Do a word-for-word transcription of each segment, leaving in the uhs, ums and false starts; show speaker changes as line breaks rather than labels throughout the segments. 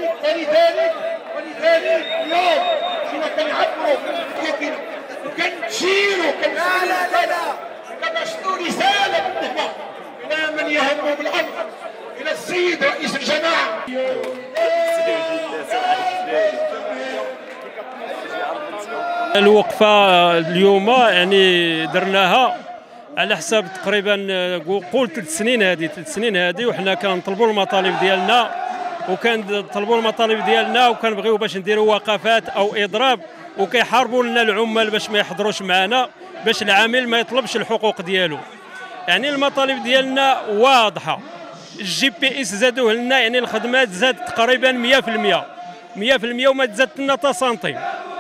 ولذلك ولذلك اليوم فينا كنعبروا لكن وكنشيروا كنشيروا كنشطوا رساله بالنهبه الى من يهم بالامر الى السيد رئيس الجماعه.
الوقفه اليوم يعني درناها على حساب تقريبا قول ثلاث سنين هذه ثلاث سنين هذه وحنا كنطلبوا المطالب ديالنا وكنطلبوا المطالب ديالنا وكنبغيو باش نديروا وقفات او اضراب وكيحاربوا لنا العمال باش ما يحضروش معنا باش العامل ما يطلبش الحقوق ديالو. يعني المطالب ديالنا واضحه. الجي بي اس زادوه لنا يعني الخدمات زادت تقريبا مئة في المئة مئة في المئة وما تزادت لنا حتى سنتيم.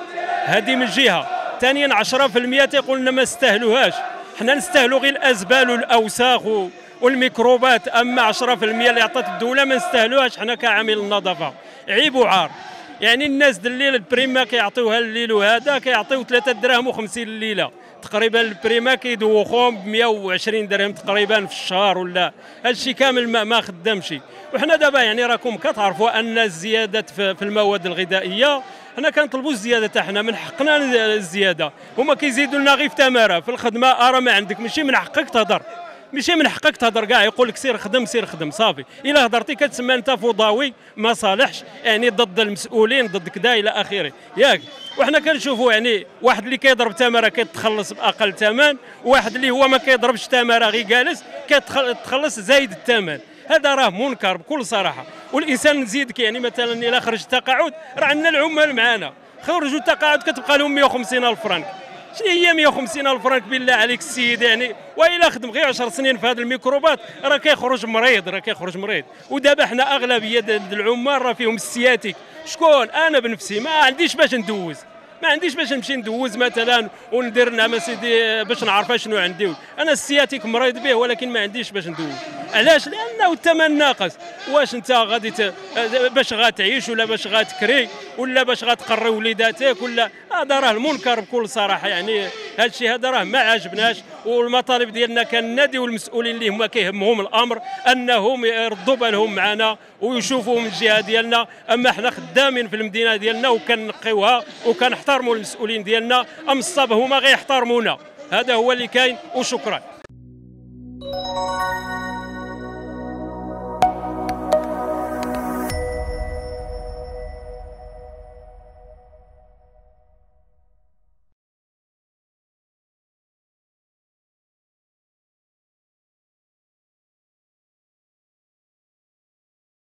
هذه من جهه. ثانيا عشرة في المئة تيقول لنا ما استاهلوهاش. حنا نستاهلوا غير الازبال والاوساخ والميكروبات، اما عشرة في المئة اللي عطات الدوله ما نستاهلوهاش حنا كعامل النظافه. عيب وعار. يعني الناس الليل البريمه كيعطيوها الليل وهذا كيعطيو ثلاثة دراهم وخمسين الليله تقريبا. البريمه كيدوخوهم ب مئة وعشرين درهم تقريبا في الشهر ولا هادشي كامل ما, ما خدامش. وحنا دابا يعني راكم كتعرفوا ان الزيادات في المواد الغذائيه حنا كنطلبوا الزياده تاع حنا من حقنا الزياده. هما كيزيدوا لنا غير في تماره في الخدمه. ارا ما عندك ماشي من حقك تهضر ماشي من حقك تهضر كاع. يقول لك سير خدم سير خدم صافي. الا هضرتي كتسمى انت فوضوي ما صالحش يعني ضد المسؤولين ضد كذا الى اخره ياك. وحنا كنشوفوا يعني واحد اللي كيضرب تماره كيتخلص باقل ثمن وواحد اللي هو ما كيضربش تماره غير جالس كيتخلص زايد الثمن. هذا راه منكر بكل صراحه. والانسان نزيدك يعني مثلا الا خرج التقاعد راه عندنا العمال معنا خرجوا التقاعد كتبقى لهم مئة وخمسين ألف فرنك. شنو هي مئة وخمسين ألف فرنك بالله عليك السيد يعني؟ والا خدم غير عشر سنين في هذه الميكروبات راه كيخرج مريض راه كيخرج مريض. ودابا حنا اغلبيه العمال راه فيهم السياتيك. شكون؟ انا بنفسي ما عنديش باش ندوز ما عنديش باش نمشي ندوز مثلا وندير نعم سيدي باش نعرف شنو عندي. انا السياتيك مريض به ولكن ما عنديش باش ندوز. علاش؟ لانه الثمن ناقص. واش انت غادي ت... باش غتعيش ولا باش غتكري ولا باش غتقري وليداتك ولا هذا راه المنكر بكل صراحه. يعني هذا الشيء هذا راه ما عجبناش. والمطالب ديالنا كناديو المسؤولين اللي هما كيهمهم الامر انهم يردوا بالهم معنا ويشوفوا من الجهه ديالنا. اما حنا خدامين في المدينه ديالنا وكنقيوها وكنحترموا المسؤولين ديالنا. ام الصاب هما غيحترمونا. هذا هو اللي كاين وشكرا.